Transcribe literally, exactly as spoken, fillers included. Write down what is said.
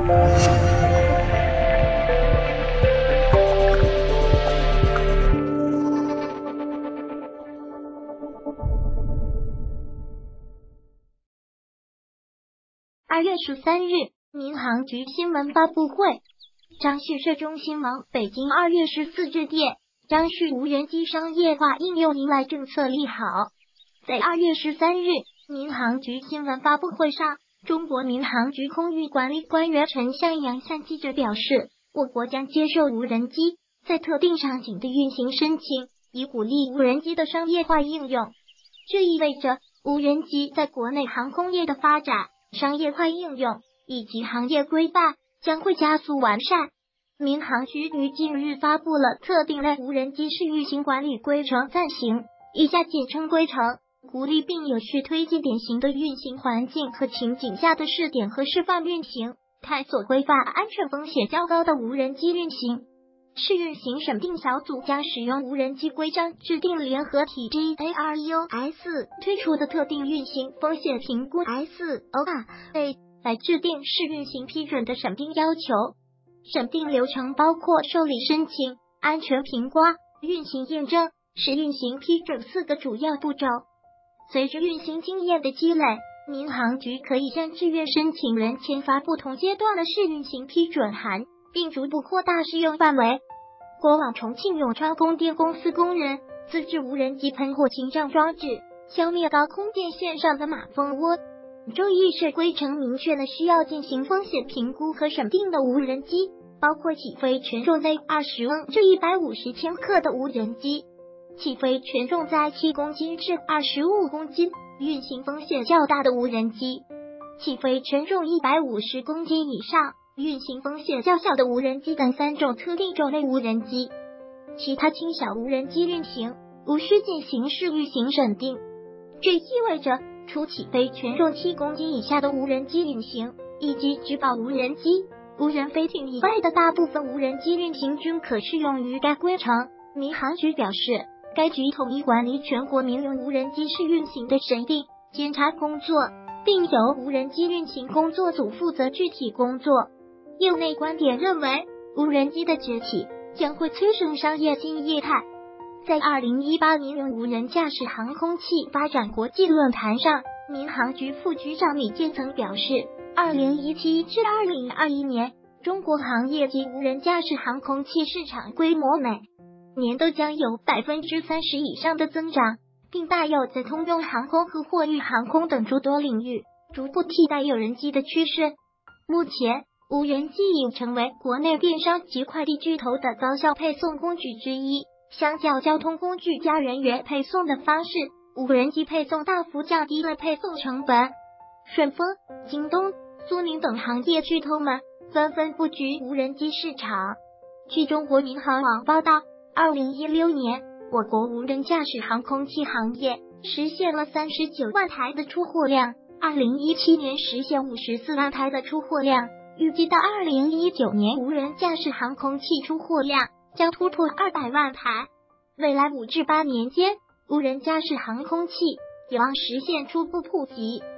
二月十三日，民航局新闻发布会，张旭社中新网北京二月十四日电，张旭无人机商业化应用迎来政策利好。在二月十三日，民航局新闻发布会上，中国民航局空域管理官员陈向阳向记者表示，我国将接受无人机在特定场景的运行申请，以鼓励无人机的商业化应用。这意味着无人机在国内航空业的发展、商业化应用以及行业规范将会加速完善。民航局于近日发布了特定类无人机试运行管理规程暂行（以下简称规程），鼓励并有序推进典型的运行环境和情景下的试点和示范运行，探索规范安全风险较高的无人机运行。试运行审定小组将使用无人机规章制定联合体 G A R U S 推出的特定运行风险评估 S O R A 来制定试运行批准的审定要求。审定流程包括受理申请、安全评估、运行验证、试运行批准四个主要步骤。随着运行经验的积累，民航局可以向志愿申请人签发不同阶段的试运行批准函，并逐步扩大适用范围。过往重庆永昌供电公司工人自制无人机喷火清障装置，消灭高空电线上的马蜂窝。周一是规程明确的需要进行风险评估和审定的无人机，包括起飞权重在二十翁至一百五十千克的无人机，起飞权重在七公斤至二十五公斤，运行风险较大的无人机，起飞权重一百五十公斤以上，运行风险较小的无人机等三种特定种类无人机。其他轻小无人机运行无需进行试运行审定。这意味着除起飞权重七公斤以下的无人机运行，以及指导无人机、无人飞艇以外的大部分无人机运行均可适用于该规程。民航局表示，该局统一管理全国民用无人机试运行的审定、监察工作，并由无人机运行工作组负责具体工作。业内观点认为，无人机的崛起将会催生商业新业态。在二零一八民用无人驾驶航空器发展国际论坛上，民航局副局长李健曾表示，二零一七至二零二一年，中国行业级无人驾驶航空器市场规模每年都将有百分之三十以上的增长，并大有在通用航空和货运航空等诸多领域逐步替代有人机的趋势。目前，无人机已成为国内电商及快递巨头的高效配送工具之一。相较交通工具加人员配送的方式，无人机配送大幅降低了配送成本。顺丰、京东、苏宁等行业巨头们纷纷布局无人机市场。据中国民航网报道，二零一六年，我国无人驾驶航空器行业实现了三十九万台的出货量，二零一七年实现五十四万台的出货量，预计到二零一九年，无人驾驶航空器出货量将突破二百万台。未来五至八年间，无人驾驶航空器有望实现初步普及。